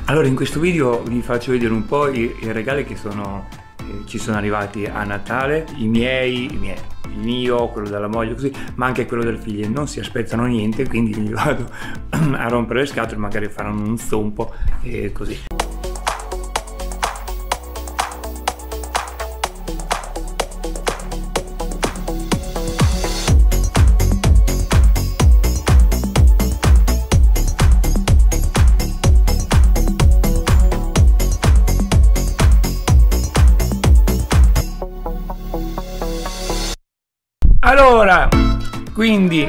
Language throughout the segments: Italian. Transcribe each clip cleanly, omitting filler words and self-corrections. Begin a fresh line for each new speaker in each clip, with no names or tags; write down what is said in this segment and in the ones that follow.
Allora, in questo video vi faccio vedere un po' i regali che ci sono arrivati a Natale, il mio, quello della moglie, così, ma anche quello del figlio. Non si aspettano niente, quindi gli vado a rompere le scatole, magari faranno un zompo e così. Allora, quindi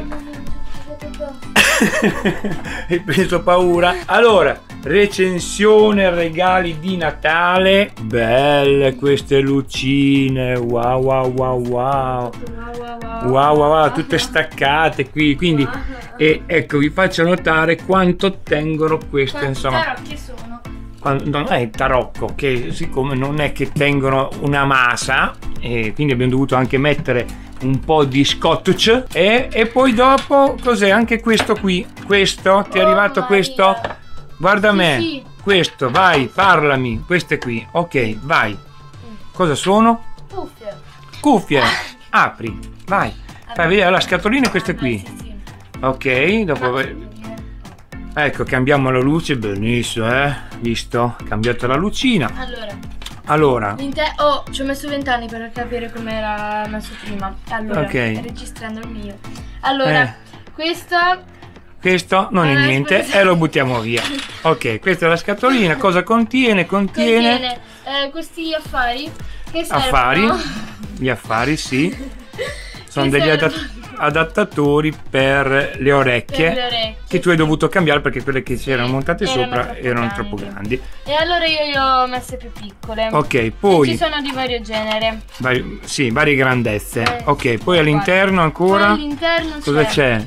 hai preso paura? Allora, recensione regali di Natale. Belle queste lucine, wow, tutte staccate qui, quindi e ecco, vi faccio notare quanto tengono queste, insomma.
Tarocchi sono?
Non è tarocco, che siccome non è che tengono una masa, e quindi abbiamo dovuto anche mettere un po' di scotch e poi dopo cos'è? Anche questo qui, questo, ti è arrivato questo? Guarda me,
sì.
Questo, vai, parlami, queste qui, ok, vai. Cosa sono?
Cuffie.
Cuffie, apri, vai, fai vedere la scatolina e queste qui.
Sì.
Ok, dopo ecco, cambiamo la luce, benissimo, visto? Cambiato la lucina. Allora,
ci ho messo 20 anni per capire come era messo prima. Allora,
ok,
registrando il mio. Allora, questo
non è niente e lo buttiamo via. Ok, questa è la scatolina. Cosa contiene? Contiene
questi affari che
affari. Gli affari, sì. Sono degli adattatori per le orecchie, che tu hai dovuto cambiare perché quelle che si erano montate sopra erano troppo grandi.
E allora io le ho messe più piccole.
Ok, poi
ci sono di vario genere.
Sì, varie grandezze. Ok, poi all'interno ancora.
Poi all'interno
cosa c'è?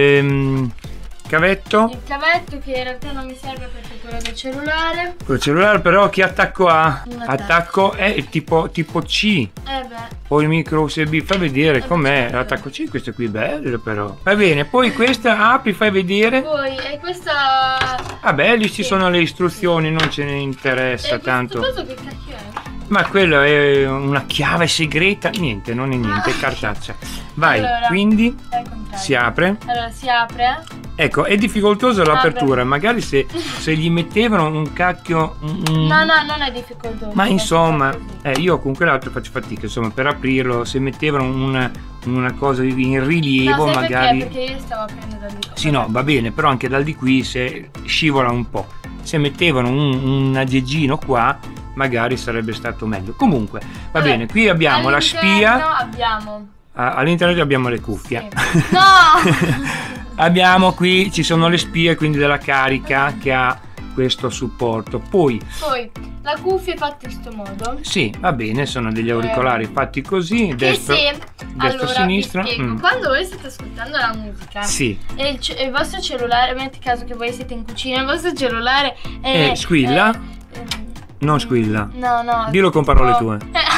Cavetto.
Il cavetto che in realtà non mi serve perché è quello del cellulare.
Col cellulare però che attacco ha? Attacco è tipo C. Poi il micro USB, fai vedere com'è l'attacco C, questo qui è bello però. Va bene, poi questa apri, fai vedere.
Poi e questa.
Vabbè, lì ci sono le istruzioni, non ce ne interessa tanto.
Questo che cacchio è?
Ma quello è una chiave segreta, niente, non è niente, è cartaccia. Vai, allora, quindi si apre.
Allora si apre.
Ecco, è difficoltosa l'apertura, magari se gli mettevano un cacchio...
No, non è difficoltoso.
Ma insomma, io con quell'altro faccio fatica, insomma, per aprirlo, se mettevano una cosa in rilievo,
no,
magari...
Perché io stavo aprendo dal di qua.
Sì, no, va bene, però anche dal di qui se scivola un po'. Se mettevano un aggeggino qua, magari sarebbe stato meglio. Comunque, va bene, qui abbiamo la spia. All'interno abbiamo le cuffie.
Sì. No!
Abbiamo qui, ci sono le spie, quindi della carica che ha questo supporto. Poi
la cuffia è fatta in questo modo.
Sì, va bene, sono degli auricolari fatti così, destro, sinistra.
Quando voi state ascoltando la musica,
sì,
e il vostro cellulare, metti caso che voi siete in cucina, il vostro cellulare
squilla. Non squilla.
No.
Dillo con parole tue.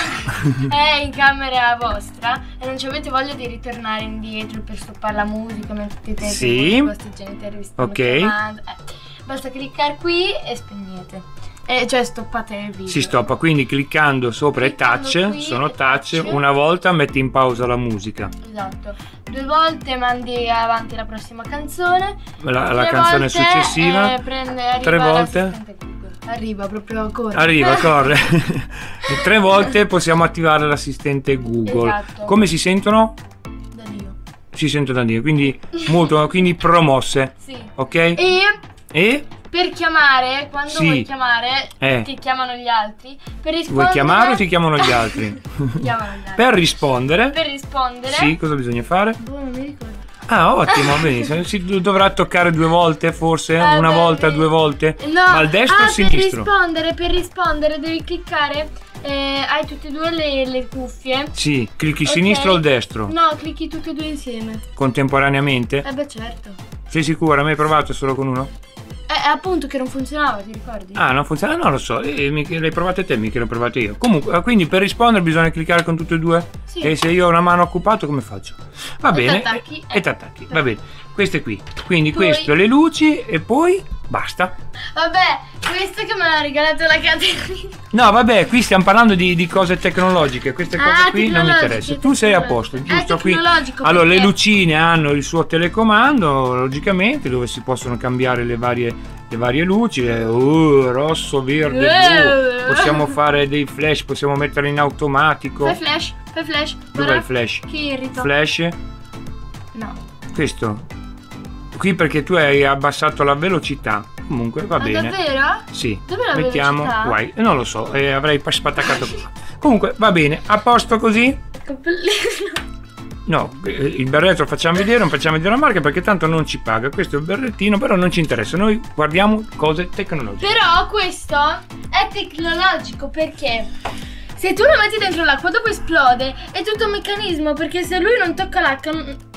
È in camera vostra e non ci avete voglia di ritornare indietro per stoppare la musica mentre i vostri genitori vi stanno chiamando. Basta cliccare qui e spegnete. Cioè stoppate il video.
Si stoppa, quindi cliccando sopra e touch, sono touch, una volta metti in pausa la musica.
Esatto. 2 volte mandi avanti la prossima canzone.
La canzone successiva. 3 volte.
Arriva proprio, corre.
Arriva, corre. 3 volte possiamo attivare l'assistente Google.
Esatto.
Come si sentono?
Da Dio.
Si sentono da Dio, quindi molto, quindi promosse.
Sì.
Ok?
E per chiamare, quando vuoi chiamare, ti chiamano gli altri. Per rispondere.
Vuoi chiamare o ti chiamano gli altri?
Chiamano gli altri.
Per rispondere.
Sì,
cosa bisogna fare?
Non mi ricordo.
Ah, ottimo, benissimo. Si dovrà toccare 2 volte, forse? Una volta, 2 volte?
No.
Ma al destro o al sinistro?
Per rispondere devi cliccare. Hai tutte e 2 le cuffie.
Sì, clicchi sinistro o il destro?
No, clicchi tutte e 2 insieme.
Contemporaneamente?
Beh, certo.
Sei sicura? Mi hai provato solo con uno?
Appunto che non funzionava, ti ricordi?
Ah, non funziona? Non lo so, l'hai provate te, mica l'ho provate io. Comunque, quindi per rispondere bisogna cliccare con tutte e 2?
Sì.
E se io ho una mano occupata come faccio? Va bene.
E
t'attacchi, va bene. Queste qui. Quindi poi, questo, le luci e poi basta.
Vabbè, questo che me l'ha regalato la Caterina.
No, vabbè, qui stiamo parlando di cose tecnologiche, queste cose qui non mi interessano. Tu sei a posto, giusto? Qui. Allora, le lucine hanno il suo telecomando, logicamente, dove si possono cambiare le varie luci, rosso, verde, blu. Possiamo fare dei flash, possiamo metterli in automatico.
Fai flash.
Dov'è il flash?
Che irrita.
Flash?
No.
Questo? Qui perché tu hai abbassato la velocità. Comunque va bene.
Davvero?
Sì.
Dov'è la
mettiamo
velocità?
guai. Non lo so, avrei spattaccato. Comunque va bene, a posto così?
Cappellino.
No, il berretto lo facciamo vedere, non facciamo vedere la marca perché tanto non ci paga. Questo è il berrettino, però non ci interessa. Noi guardiamo cose tecnologiche.
Però questo è tecnologico perché se tu lo metti dentro l'acqua dopo esplode, è tutto un meccanismo, perché se lui non tocca l'acqua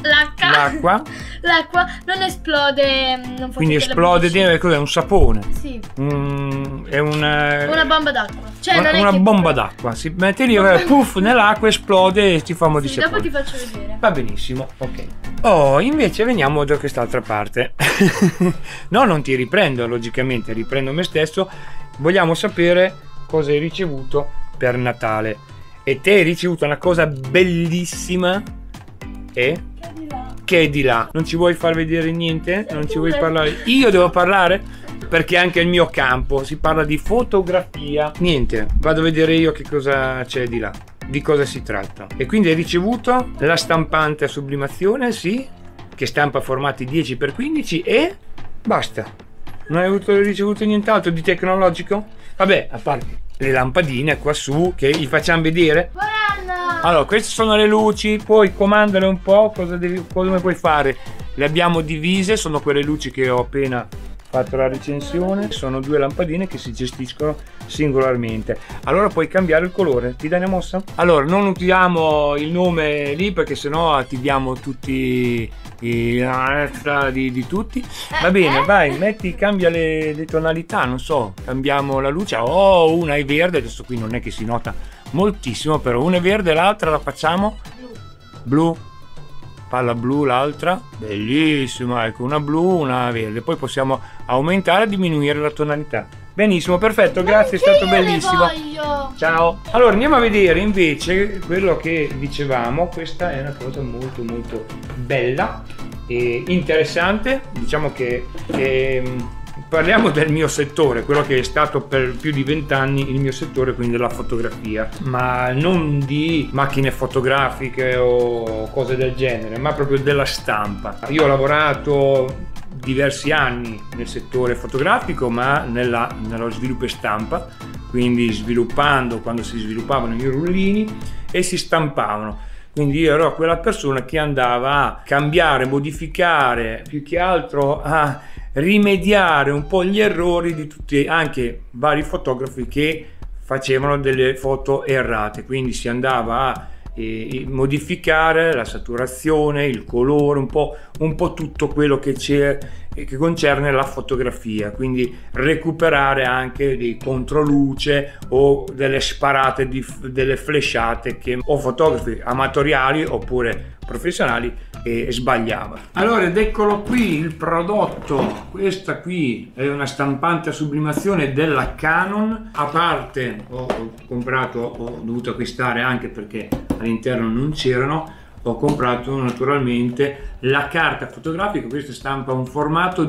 non esplode, non
quindi esplode dentro, cos'è? Un sapone?
Sì.
È una
bomba d'acqua. Cioè
una bomba d'acqua. Si mette lì, puff, nell'acqua, esplode e ti fa un po' di sapone.
Dopo ti faccio vedere.
Va benissimo, ok. Oh, invece veniamo da quest'altra parte. No, non ti riprendo, logicamente, riprendo me stesso. Vogliamo sapere cosa hai ricevuto per Natale. E te hai ricevuto una cosa bellissima che è di là. Non ci vuoi far vedere niente? Non ci vuoi parlare? Io devo parlare? Perché anche il mio campo si parla di fotografia. Niente, vado a vedere io che cosa c'è di là, di cosa si tratta. E quindi hai ricevuto la stampante a sublimazione, sì, che stampa formati 10x15 e basta. Non hai ricevuto nient'altro di tecnologico? Vabbè, a parte le lampadine qua su che gli facciamo vedere. Allora, queste sono le luci, puoi comandare un po' come puoi fare. Le abbiamo divise, sono quelle luci che ho appena fatto la recensione. Sono due lampadine che si gestiscono singolarmente. Allora puoi cambiare il colore. Ti dai una mossa? Allora, non utilizziamo il nome lì perché sennò attiviamo tutti di tutti. Va bene, vai, cambia le tonalità, non so, cambiamo la luce. Una è verde, adesso qui non è che si nota moltissimo, però una è verde, l'altra la facciamo blu, palla blu, l'altra bellissima, ecco, una blu, una verde. Poi possiamo aumentare e diminuire la tonalità. Benissimo, perfetto, grazie, è stato bellissimo. Ciao. Allora andiamo a vedere invece quello che dicevamo. Questa è una cosa molto molto bella e interessante. Diciamo che parliamo del mio settore, quello che è stato per più di 20 anni il mio settore, quindi della fotografia, ma non di macchine fotografiche o cose del genere, ma proprio della stampa. Io ho lavorato diversi anni nel settore fotografico, ma nello sviluppo e stampa, quindi sviluppando, quando si sviluppavano i rullini e si stampavano. Quindi io ero quella persona che andava a cambiare, modificare, più che altro a rimediare un po' gli errori di tutti, anche vari fotografi che facevano delle foto errate. Quindi si andava a modificare la saturazione, il colore, un po' tutto quello che c'è, che concerne la fotografia, quindi recuperare anche dei controluce o delle sparate, delle flashate che o fotografi amatoriali oppure professionali sbagliavano. Allora, ed eccolo qui il prodotto. Questa qui è una stampante a sublimazione della Canon. A parte ho dovuto acquistare anche perché all'interno non c'erano. Ho comprato naturalmente la carta fotografica. Questa stampa un formato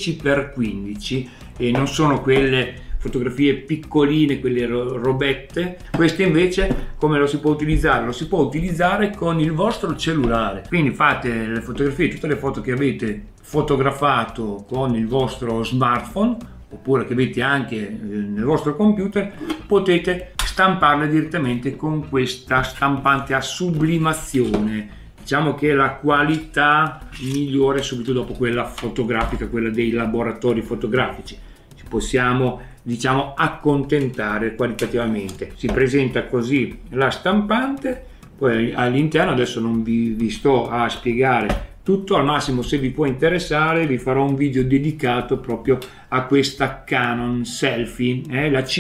10x15 e non sono quelle fotografie piccoline, quelle robette. Queste invece come lo si può utilizzare? Lo si può utilizzare con il vostro cellulare, quindi fate le fotografie, tutte le foto che avete fotografato con il vostro smartphone oppure che avete anche nel vostro computer, potete stamparle direttamente con questa stampante a sublimazione. Diciamo che la qualità migliore subito dopo quella fotografica, quella dei laboratori fotografici. Ci possiamo, diciamo, accontentare qualitativamente. Si presenta così la stampante, poi all'interno adesso non vi sto a spiegare tutto, al massimo se vi può interessare vi farò un video dedicato proprio a questa Canon Selfie, la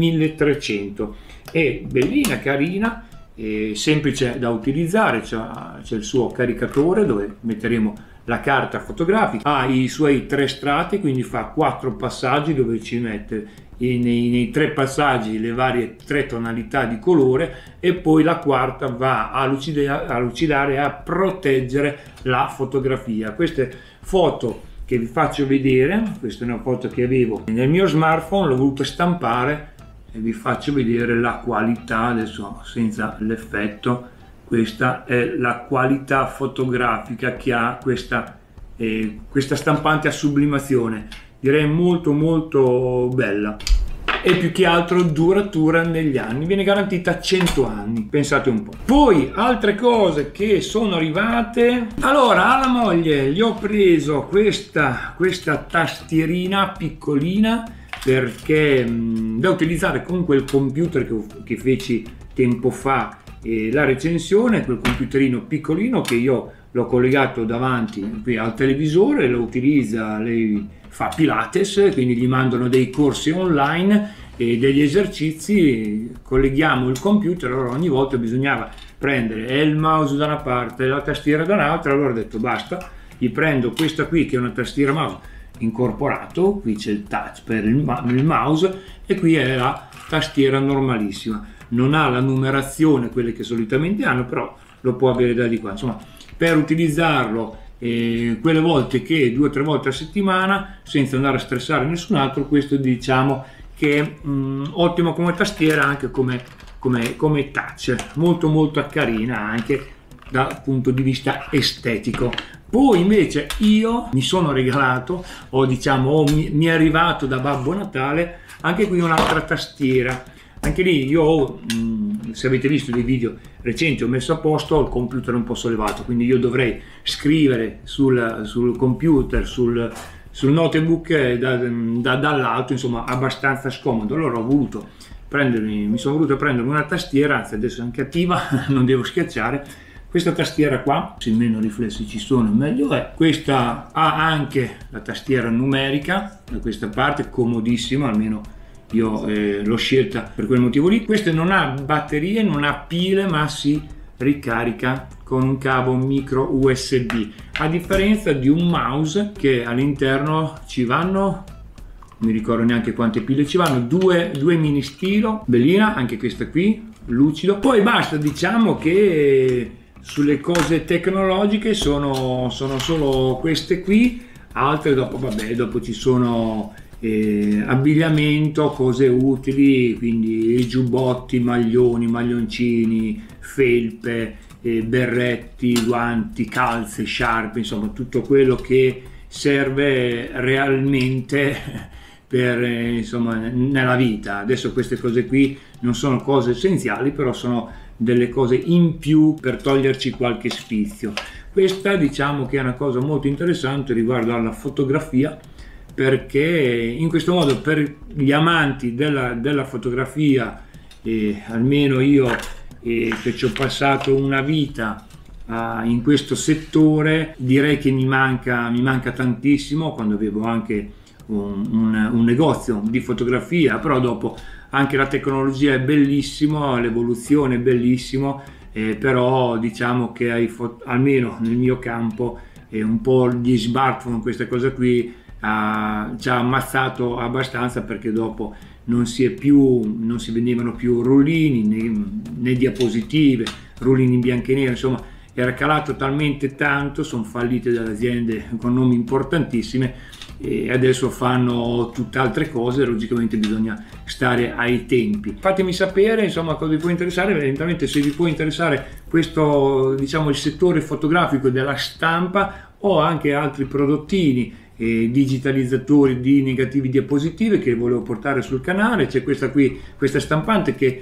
CP1300. È bellina, carina, semplice da utilizzare, c'è il suo caricatore dove metteremo la carta fotografica, ha i suoi 3 strati, quindi fa 4 passaggi dove ci mette nei 3 passaggi le varie 3 tonalità di colore, e poi la quarta va a lucidare e a proteggere la fotografia. Queste foto che vi faccio vedere, questa è una foto che avevo nel mio smartphone, l'ho voluto stampare e vi faccio vedere la qualità, adesso senza l'effetto. Questa è la qualità fotografica che ha questa stampante a sublimazione, direi molto molto bella, e più che altro duratura negli anni, viene garantita 100 anni, pensate un po'. Poi altre cose che sono arrivate, allora alla moglie gli ho preso questa tastierina piccolina, perché da utilizzare con quel computer che feci tempo fa la recensione, quel computerino piccolino che io l'ho collegato davanti qui al televisore, lo utilizza, lei fa Pilates, quindi gli mandano dei corsi online e degli esercizi, colleghiamo il computer, allora ogni volta bisognava prendere il mouse da una parte e la tastiera da un'altra, allora ho detto basta, gli prendo questa qui che è una tastiera mouse incorporato, qui c'è il touch per il mouse e qui è la tastiera normalissima, non ha la numerazione quelle che solitamente hanno, però lo può avere da di qua, insomma, per utilizzarlo quelle volte che 2 o 3 volte a settimana senza andare a stressare nessun altro, questo diciamo che è ottimo come tastiera, anche come touch, molto molto carina anche dal punto di vista estetico. Poi invece io mi sono regalato, mi è arrivato da Babbo Natale anche qui un'altra tastiera. Anche lì io, se avete visto dei video recenti, ho messo a posto il computer un po' sollevato, quindi io dovrei scrivere sul computer, sul notebook dall'alto, insomma abbastanza scomodo. Allora mi sono voluto prendermi una tastiera, anzi adesso è anche attiva, non devo schiacciare. Questa tastiera qua, se meno riflessi ci sono meglio è. Questa ha anche la tastiera numerica da questa parte, comodissima, almeno io l'ho scelta per quel motivo lì. Questa non ha batterie, non ha pile, ma si ricarica con un cavo micro USB, a differenza di un mouse che all'interno ci vanno, non mi ricordo neanche quante pile ci vanno, due mini stilo, bellina anche questa qui, lucido. Poi basta, diciamo che sulle cose tecnologiche sono solo queste qui, altre dopo ci sono abbigliamento, cose utili, quindi giubbotti, maglioni, maglioncini, felpe, berretti, guanti, calze, sciarpe, insomma tutto quello che serve realmente per insomma nella vita. Adesso queste cose qui non sono cose essenziali, però sono delle cose in più per toglierci qualche sfizio. Questa diciamo che è una cosa molto interessante riguardo alla fotografia, perché in questo modo per gli amanti della fotografia, almeno io che ci ho passato una vita in questo settore, direi che mi manca tantissimo, quando avevo anche un negozio di fotografia, però dopo anche la tecnologia è bellissima, l'evoluzione è bellissima, però diciamo che almeno nel mio campo un po' gli smartphone, queste cose qui, ci ha ammazzato abbastanza, perché dopo non si vendevano più rullini né diapositive, rullini in bianco e nero, insomma era calato talmente tanto, sono fallite dalle aziende con nomi importantissime e adesso fanno tutt'altre cose, logicamente bisogna stare ai tempi. Fatemi sapere insomma cosa vi può interessare, evidentemente se vi può interessare questo, diciamo, il settore fotografico della stampa, o anche altri prodottini, digitalizzatori di negativi diapositive che volevo portare sul canale. C'è questa stampante che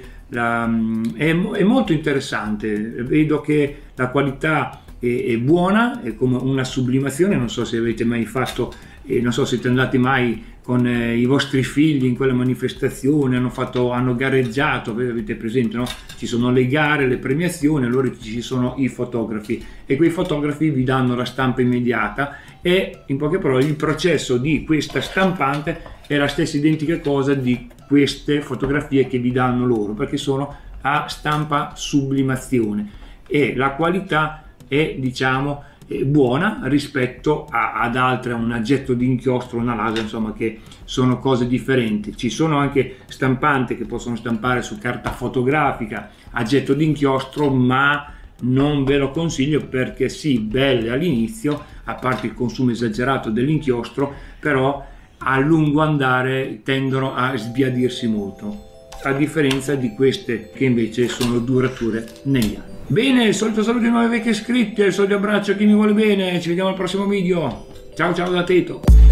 è molto interessante, vedo che la qualità è buona, è come una sublimazione. Non so se avete mai fatto, non so se siete andati mai con i vostri figli in quella manifestazione, hanno gareggiato, avete presente, no? Ci sono le gare, le premiazioni, allora ci sono i fotografi e quei fotografi vi danno la stampa immediata, e in poche parole il processo di questa stampante è la stessa identica cosa di queste fotografie che vi danno loro, perché sono a stampa sublimazione e la qualità è, diciamo, buona rispetto ad altre, un aggetto di inchiostro, una laser, insomma, che sono cose differenti. Ci sono anche stampanti che possono stampare su carta fotografica aggetto di inchiostro, ma non ve lo consiglio perché sì, belle all'inizio, a parte il consumo esagerato dell'inchiostro, però a lungo andare tendono a sbiadirsi molto, a differenza di queste che invece sono durature negli anni. Bene, il solito saluto ai nuovi vecchi iscritti, il solito abbraccio a chi mi vuole bene, ci vediamo al prossimo video. Ciao ciao da Teto.